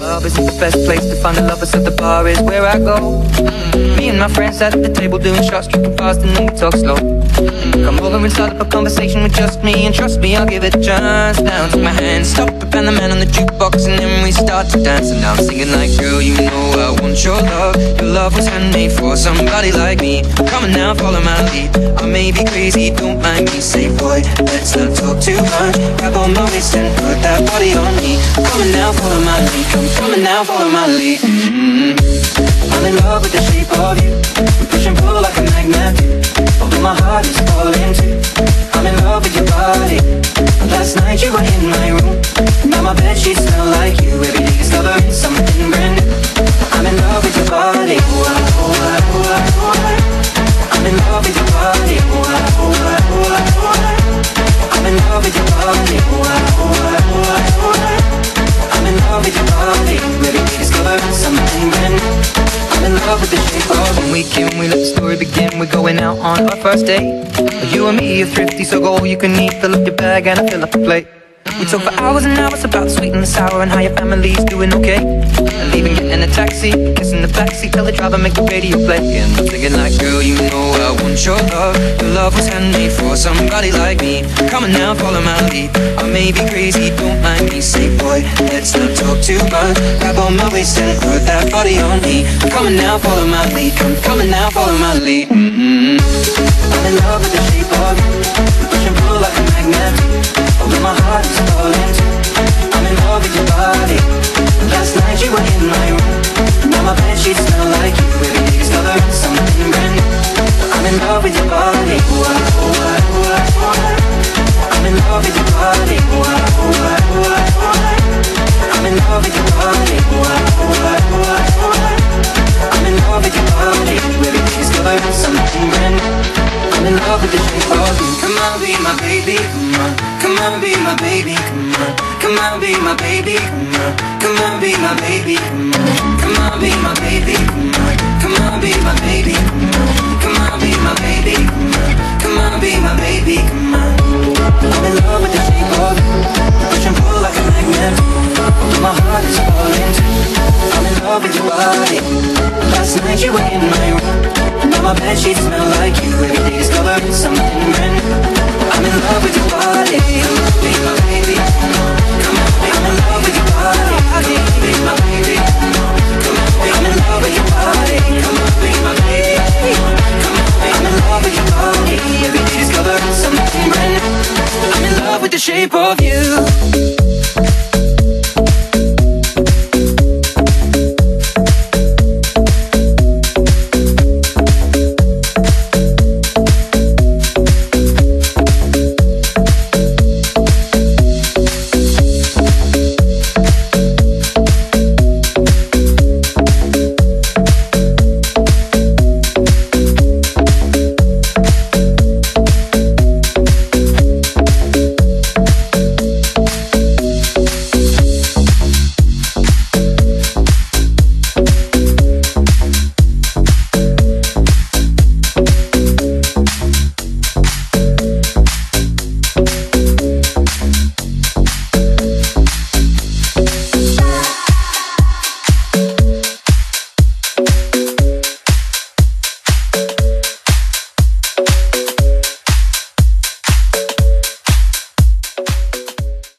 club isn't the best place to find the lovers, so the bar is where I go. Me and my friends at the table doing shots, tripping fast and then we talk slow. Come over and start up a conversation with just me, and trust me, I'll give it a chance. Now take my hand, stop it, and the man on the jukebox, and then we start to dance. And now I'm singing like, girl, you know I want your love. Your love was handmade for somebody like me. Come on now, follow my lead. I may be crazy, don't mind me. Say, boy, let's not talk too much. Grab on my waist and put that body on me. Come on now, follow my lead. Come on now, follow my lead. I'm in love with the shape of you. We push and pull like a magnet. Although my heart is falling too. I'm in love with your body. Last night you were in my room. Now my bedsheets smell like you. Every day discovering something brand new. I'm in love with your body. I'm in love with your body. I'm in love with your body. I'm in love with your body. Every day discovering something brand new. I'm in love with the shape of when we can, we let the story begin. We're going out on our first date. You and me are thrifty, so go all you can eat. Fill up your bag and I fill up the plate. We talk for hours and hours about the sweet and the sour and how your family's doing okay. And leaving, getting a taxi, kissing the backseat, tell the driver make the radio play. And I'm thinking like, girl, you know I want your love. Your love was handmade for somebody like me. Come on now, follow my lead. I may be crazy, don't mind me. Say, boy, let's not talk too much. Grab on my waist and put that body on me. Come on now, follow my lead. Come on now, follow my lead. I'm in love with the shape of you. We push and pull like a magnet. Although my heart is falling too. I'm in love with your body. Last night you were in my room. Now my bedsheets smell like you. Every day discovering something brand new. I'm in love with your body. I'm in love with your body. I'm in love with your body. I'm in love with your body. Every day discovering something brand new. I'm in love with the shape of you. Come on, be my baby, come on. Come on, be my baby, come on. Come on, be my baby, come on. Come on, be my baby, come on. Come on, be my baby, come on. Come on, be my baby, come on. Come on, be my baby, come on. Come on, be my baby, come on. I'm in love with the shape of you. Push and pull like a magnet. Although my heart is falling too. I'm in love with your body. Last night you were in my room. Now my bedsheets smell like you. Every day discovering something brand new. I'm in love with your body. Come on, be my baby.